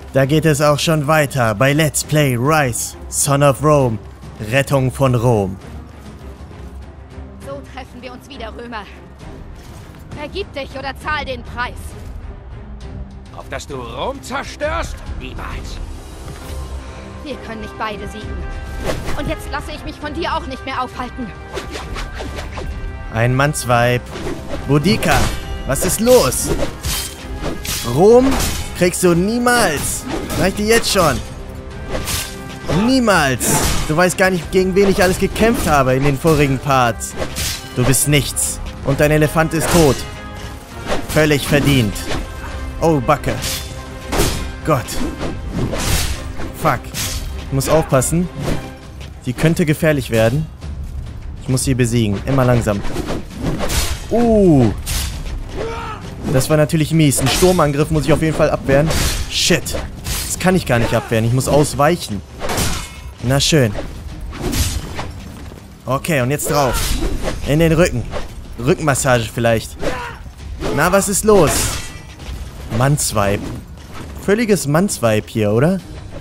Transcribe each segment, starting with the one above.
Da geht es auch schon weiter bei Let's Play Rise, Son of Rome, Rettung von Rom. So treffen wir uns wieder, Römer. Ergib dich oder zahl den Preis. Auf dass du Rom zerstörst? Niemals. Wir können nicht beide siegen. Und jetzt lasse ich mich von dir auch nicht mehr aufhalten. Ein Mannsweib. Boudica, was ist los? Rom kriegst du niemals. Sag ich dir jetzt schon. Niemals. Du weißt gar nicht, gegen wen ich alles gekämpft habe in den vorigen Parts. Du bist nichts. Und dein Elefant ist tot. Völlig verdient. Oh, Backe. Gott. Fuck. Ich muss aufpassen. Sie könnte gefährlich werden. Ich muss sie besiegen. Immer langsam. Das war natürlich mies. Ein Sturmangriff muss ich auf jeden Fall abwehren. Shit. Das kann ich gar nicht abwehren. Ich muss ausweichen. Na schön. Okay, und jetzt drauf. In den Rücken. Rückenmassage vielleicht. Na, was ist los? Mannsweib. Völliges Mannsweib hier, oder?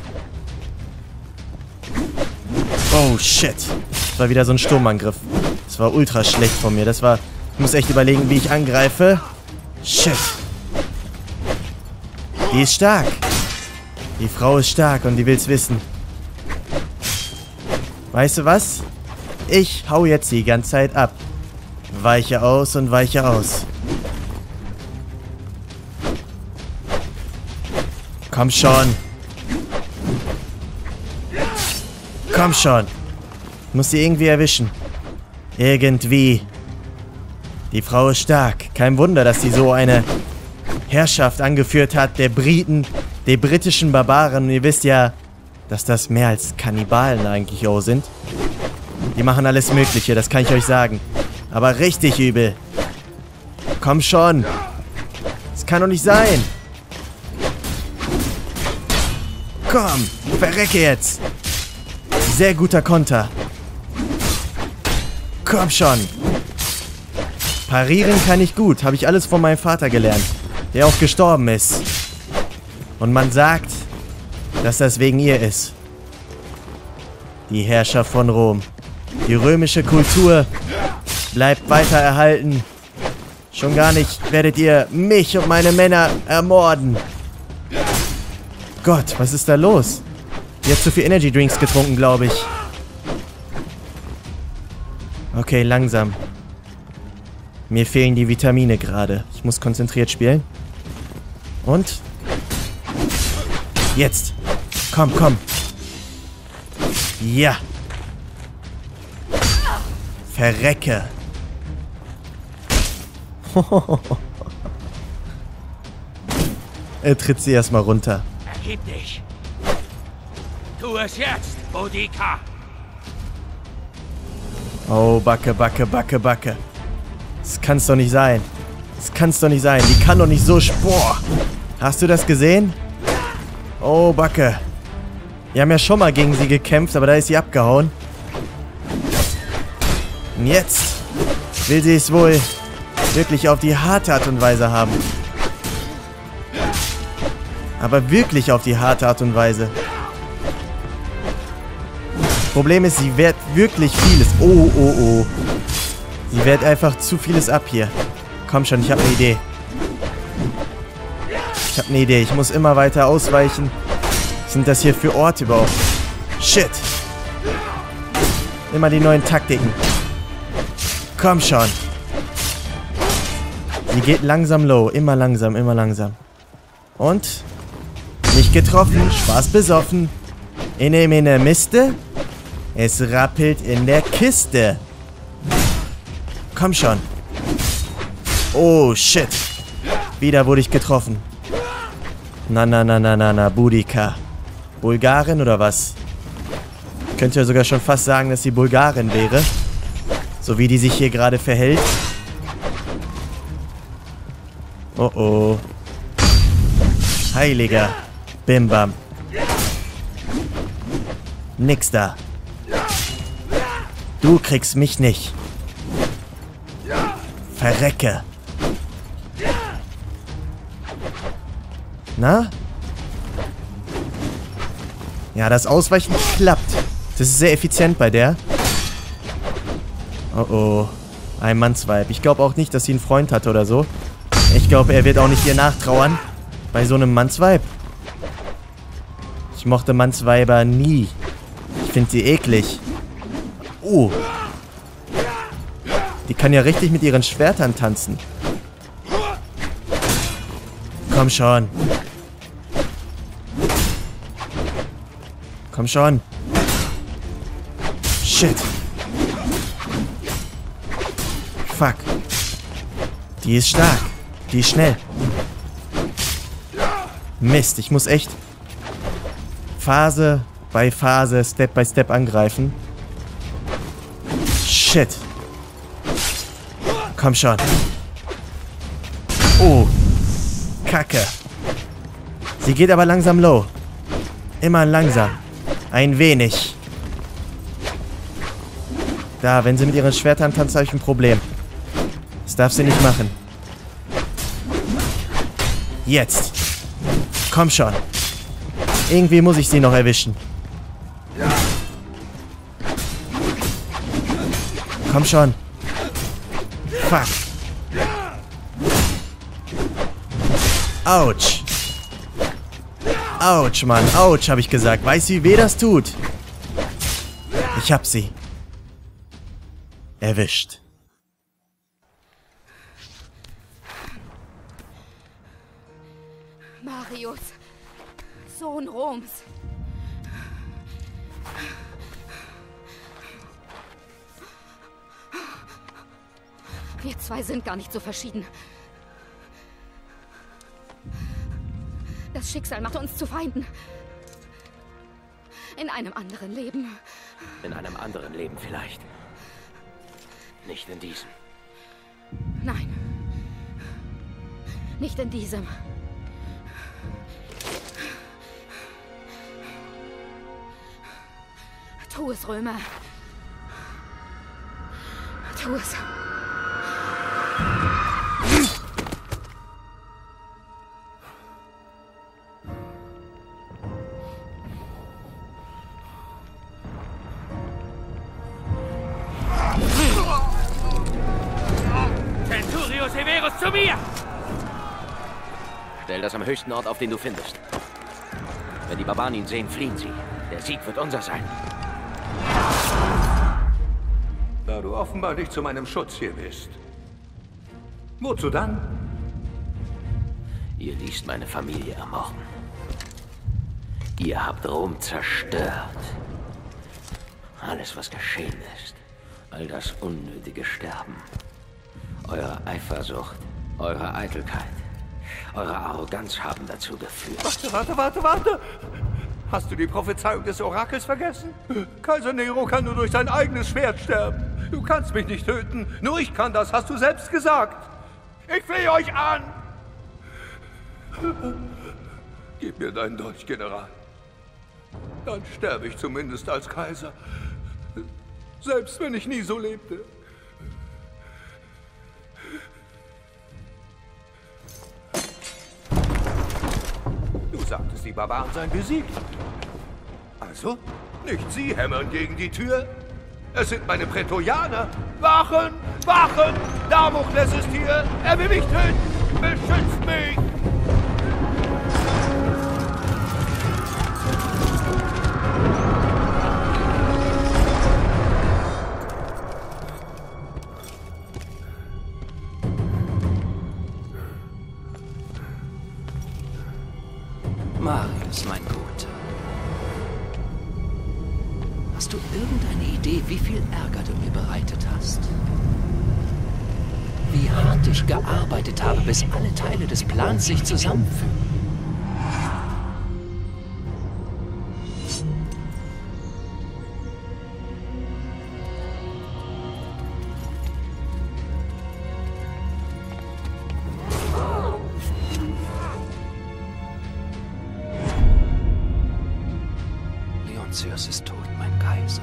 Oh, shit. Das war wieder so ein Sturmangriff. Das war ultra schlecht von mir. Ich muss echt überlegen, wie ich angreife. Shit. Die ist stark. Die Frau ist stark und die will's wissen. Weißt du was? Ich hau jetzt die ganze Zeit ab. Weiche aus und weiche aus. Komm schon. Komm schon. Ich muss sie irgendwie erwischen. Irgendwie. Die Frau ist stark. Kein Wunder, dass sie so eine Herrschaft angeführt hat. Der Briten, der britischen Barbaren. Und ihr wisst ja, dass das mehr als Kannibalen eigentlich auch sind. Die machen alles Mögliche, das kann ich euch sagen. Aber richtig übel. Komm schon. Das kann doch nicht sein. Komm, verrecke jetzt. Sehr guter Konter. Komm schon. Parieren kann ich gut. Habe ich alles von meinem Vater gelernt. Der auch gestorben ist. Und man sagt, dass das wegen ihr ist. Die Herrschaft von Rom. Die römische Kultur bleibt weiter erhalten. Schon gar nicht werdet ihr mich und meine Männer ermorden. Gott, was ist da los? Die hat zu viel Energy Drinks getrunken, glaube ich. Okay, langsam. Mir fehlen die Vitamine gerade. Ich muss konzentriert spielen. Und? Jetzt. Komm, komm. Ja. Verrecke. Er tritt sie erstmal runter. Ergib dich. Tu es jetzt, Boudica. Oh, Backe, Backe, Backe, Backe. Das kann's doch nicht sein. Das kann's doch nicht sein. Die kann doch nicht so... Boah. Hast du das gesehen? Oh, Backe. Wir haben ja schon mal gegen sie gekämpft, aber da ist sie abgehauen. Und jetzt will sie es wohl wirklich auf die harte Art und Weise haben. Aber wirklich auf die harte Art und Weise. Problem ist, sie wehrt wirklich vieles. Oh, oh, oh. Sie wehrt einfach zu vieles ab hier. Komm schon, ich habe eine Idee. Ich habe eine Idee. Ich muss immer weiter ausweichen. Was sind das hier für Orte überhaupt? Shit. Immer die neuen Taktiken. Komm schon. Sie geht langsam low. Immer langsam, immer langsam. Und? Nicht getroffen. Spaß besoffen. Mene Miste. Es rappelt in der Kiste. Komm schon. Oh, shit. Wieder wurde ich getroffen. Na, Boudica. Bulgarin oder was? Ich könnte ja sogar schon fast sagen, dass sie Bulgarin wäre. So wie die sich hier gerade verhält. Oh, oh. Heiliger Bimbam. Nix da. Du kriegst mich nicht. Verrecke. Na? Ja, das Ausweichen klappt. Das ist sehr effizient bei der. Oh oh. Ein Mannsweib. Ich glaube auch nicht, dass sie einen Freund hatte oder so. Ich glaube, er wird auch nicht ihr nachtrauern. Bei so einem Mannsweib. Ich mochte Mannsweiber nie. Ich finde sie eklig. Oh. Die kann ja richtig mit ihren Schwertern tanzen. Komm schon. Komm schon. Shit. Fuck. Die ist stark. Die ist schnell. Mist, ich muss echt Phase bei Phase, Step by Step angreifen. Shit. Komm schon. Oh. Kacke. Sie geht aber langsam low. Immer langsam. Ein wenig. Da, wenn sie mit ihren Schwertern tanzt, habe ich ein Problem. Das darf sie nicht machen. Jetzt. Komm schon. Irgendwie muss ich sie noch erwischen. Komm schon. Fuck. Autsch. Autsch, Mann. Autsch, habe ich gesagt. Weißt du, wie weh das tut? Ich hab sie. Erwischt. Marius. Sohn Roms. Wir zwei sind gar nicht so verschieden. Das Schicksal macht uns zu Feinden. In einem anderen Leben. In einem anderen Leben vielleicht. Nicht in diesem. Nein. Nicht in diesem. Tu es, Römer. Tu es. Centurio Severus zu mir! Stell das am höchsten Ort auf, den du findest. Wenn die Barbaren ihn sehen, fliehen sie. Der Sieg wird unser sein. Da du offenbar nicht zu meinem Schutz hier bist. Wozu dann? Ihr ließt meine Familie ermorden. Ihr habt Rom zerstört. Alles, was geschehen ist. All das unnötige Sterben. Eure Eifersucht, eure Eitelkeit, eure Arroganz haben dazu geführt. Warte! Hast du die Prophezeiung des Orakels vergessen? Kaiser Nero kann nur durch sein eigenes Schwert sterben. Du kannst mich nicht töten. Nur ich kann das, hast du selbst gesagt. Ich flehe euch an! Gib mir deinen Dolch, General. Dann sterbe ich zumindest als Kaiser. Selbst wenn ich nie so lebte. Du sagtest, die Barbaren seien besiegt. Also, nicht sie hämmern gegen die Tür. Es sind meine Prätorianer. Wachen! Wachen! Damokles ist hier! Er will mich töten! Beschützt mich! Marius, mein Guter. Hast du irgendeine Idee, wie viel Ärger du mir bereitet hast? Wie hart ich gearbeitet habe, bis alle Teile des Plans sich zusammenfügen? Leontios ist tot, mein Kaiser.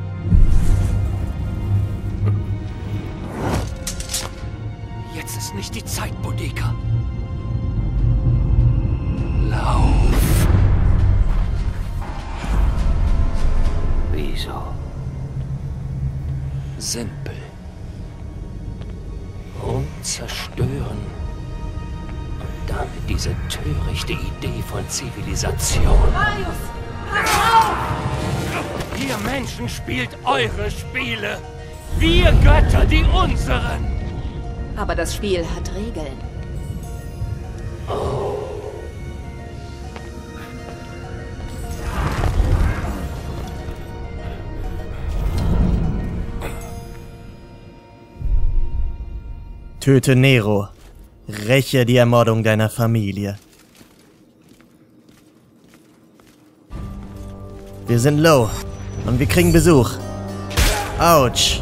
Jetzt ist nicht die Zeit, Boudica. Lauf! Diese törichte Idee von Zivilisation. Marius! Pass auf! Ihr Menschen spielt eure Spiele. Wir Götter die unseren. Aber das Spiel hat Regeln. Töte Nero. Räche die Ermordung deiner Familie. Wir sind low. Und wir kriegen Besuch. Autsch.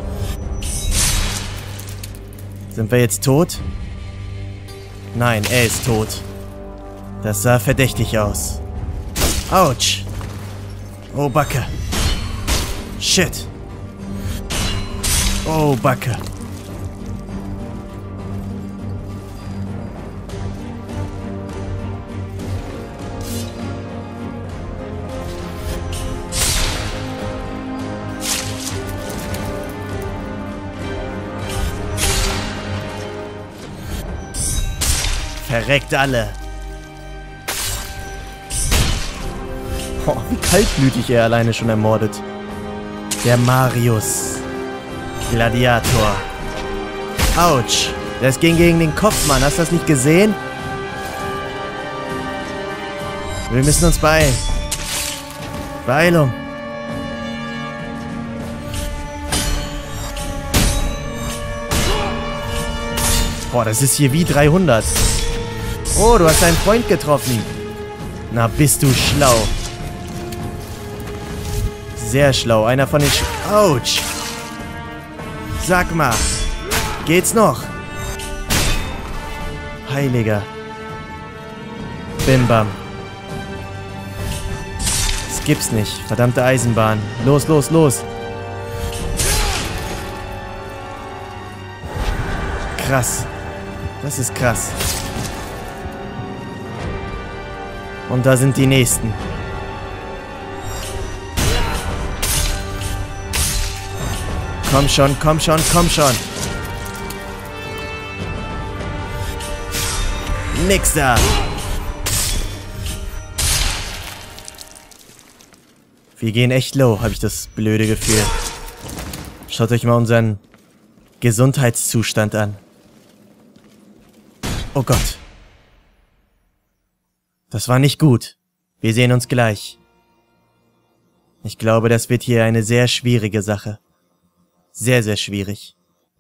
Sind wir jetzt tot? Nein, er ist tot. Das sah verdächtig aus. Autsch. Oh, Backe. Shit. Oh, Backe. Verreckt alle. Oh, wie kaltblütig er alleine schon ermordet. Der Marius. Gladiator. Autsch. Das ging gegen den Kopf, Mann. Hast du das nicht gesehen? Wir müssen uns beeilen. Beeilung. Boah, das ist hier wie 300. Oh, du hast deinen Freund getroffen. Na, bist du schlau. Sehr schlau. Einer von den Autsch. Sag mal. Geht's noch? Heiliger. Bim bam. Das gibt's nicht. Verdammte Eisenbahn. Los, los, los. Krass. Das ist krass. Und da sind die nächsten. Komm schon, komm schon, komm schon. Nix da. Wir gehen echt low, habe ich das blöde Gefühl. Schaut euch mal unseren Gesundheitszustand an. Oh Gott. Das war nicht gut. Wir sehen uns gleich. Ich glaube, das wird hier eine sehr schwierige Sache. Sehr, sehr schwierig.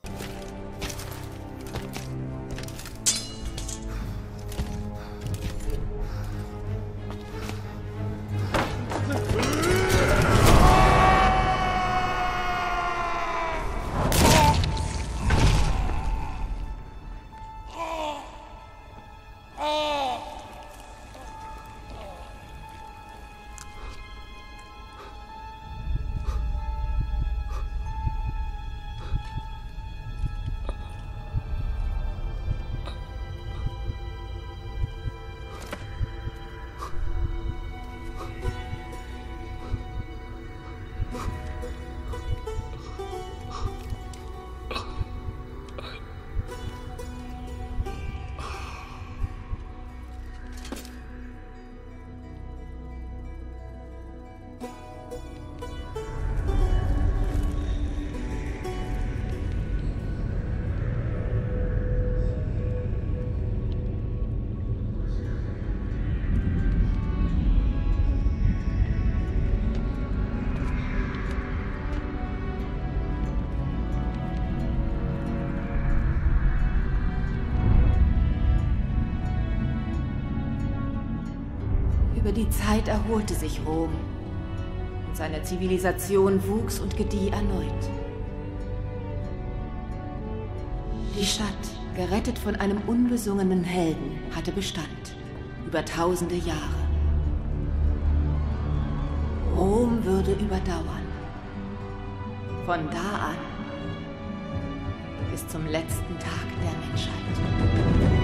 Über die Zeit erholte sich Rom und seine Zivilisation wuchs und gedieh erneut. Die Stadt, gerettet von einem unbesungenen Helden, hatte Bestand über tausende Jahre. Rom würde überdauern. Von da an bis zum letzten Tag der Menschheit.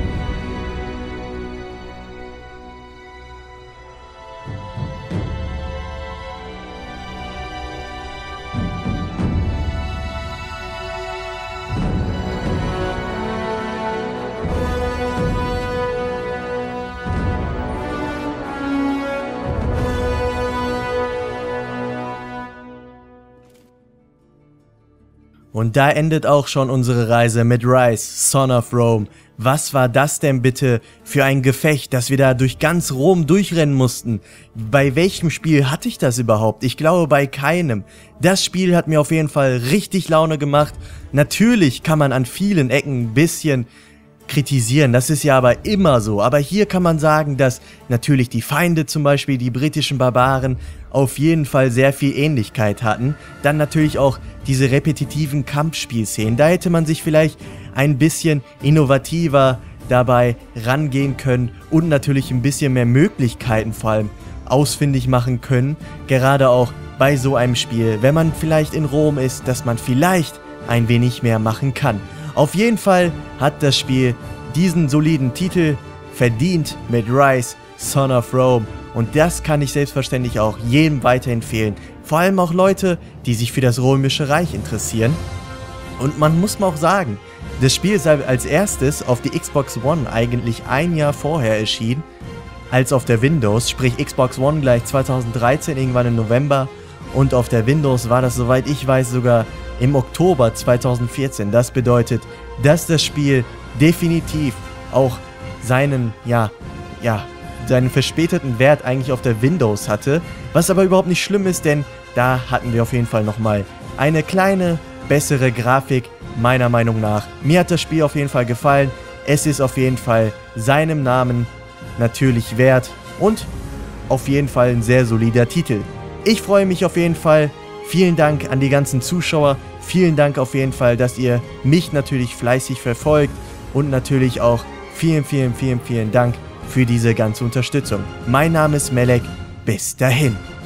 Und da endet auch schon unsere Reise mit Rise, Son of Rome. Was war das denn bitte für ein Gefecht, dass wir da durch ganz Rom durchrennen mussten? Bei welchem Spiel hatte ich das überhaupt? Ich glaube bei keinem. Das Spiel hat mir auf jeden Fall richtig Laune gemacht. Natürlich kann man an vielen Ecken ein bisschen kritisieren, das ist ja aber immer so. Aber hier kann man sagen, dass natürlich die Feinde, zum Beispiel die britischen Barbaren, auf jeden Fall sehr viel Ähnlichkeit hatten. Dann natürlich auch diese repetitiven Kampfspielszenen. Da hätte man sich vielleicht ein bisschen innovativer dabei rangehen können und natürlich ein bisschen mehr Möglichkeiten vor allem ausfindig machen können. Gerade auch bei so einem Spiel, wenn man vielleicht in Rom ist, dass man vielleicht ein wenig mehr machen kann. Auf jeden Fall hat das Spiel diesen soliden Titel verdient mit Rise, Son of Rome. Und das kann ich selbstverständlich auch jedem weiterempfehlen. Vor allem auch Leute, die sich für das Römische Reich interessieren. Und man muss mal auch sagen, das Spiel ist als erstes auf die Xbox One eigentlich ein Jahr vorher erschienen als auf der Windows. Sprich Xbox One gleich 2013, irgendwann im November. Und auf der Windows war das, soweit ich weiß, sogar im Oktober 2014. Das bedeutet, dass das Spiel definitiv auch seinen verspäteten Wert eigentlich auf der Windows hatte. Was aber überhaupt nicht schlimm ist, denn da hatten wir auf jeden Fall nochmal eine kleine, bessere Grafik, meiner Meinung nach. Mir hat das Spiel auf jeden Fall gefallen. Es ist auf jeden Fall seinem Namen natürlich wert und auf jeden Fall ein sehr solider Titel. Ich freue mich auf jeden Fall. Vielen Dank an die ganzen Zuschauer. Vielen Dank auf jeden Fall, dass ihr mich natürlich fleißig verfolgt. Und natürlich auch vielen Dank für diese ganze Unterstützung. Mein Name ist Melek. Bis dahin.